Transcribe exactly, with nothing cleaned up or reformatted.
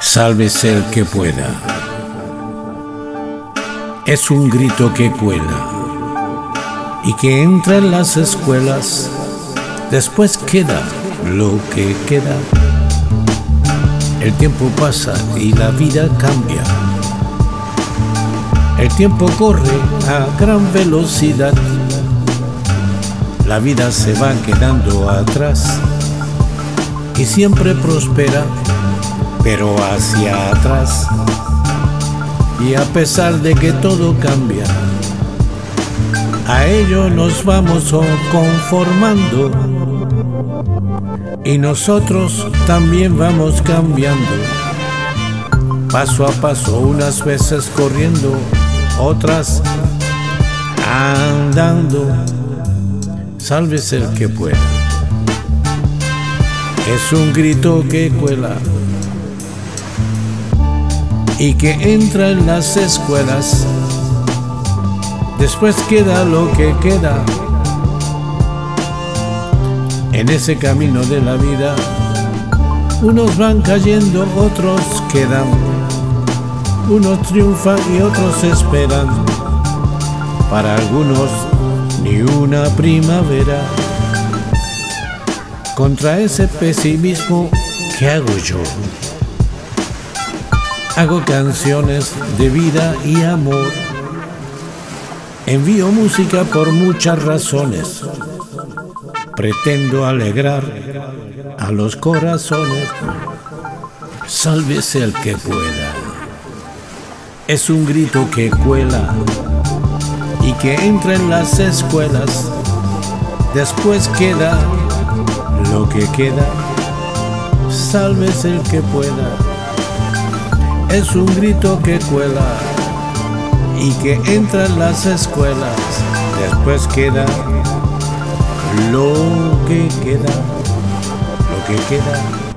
Sálvese el que pueda. Es un grito que cuela y que entra en las escuelas. Después queda lo que queda. El tiempo pasa y la vida cambia. El tiempo corre a gran velocidad. La vida se va quedando atrás y siempre prospera, pero hacia atrás. Y a pesar de que todo cambia, a ello nos vamos conformando, y nosotros también vamos cambiando, paso a paso, unas veces corriendo, otras andando. Sálvese el que pueda. Es un grito que cuela y que entra en las escuelas. Después queda lo que queda. En ese camino de la vida, unos van cayendo, otros quedan. Unos triunfan y otros esperan. Para algunos, ni una primavera. Contra ese pesimismo, ¿qué hago yo? Hago canciones de vida y amor. Envío música por muchas razones. Pretendo alegrar a los corazones. Sálvese el que pueda. Es un grito que cuela y que entra en las escuelas. Después queda lo que queda. Sálvese el que pueda. Es un grito que cuela y que entra en las escuelas. Después queda lo que queda, lo que queda.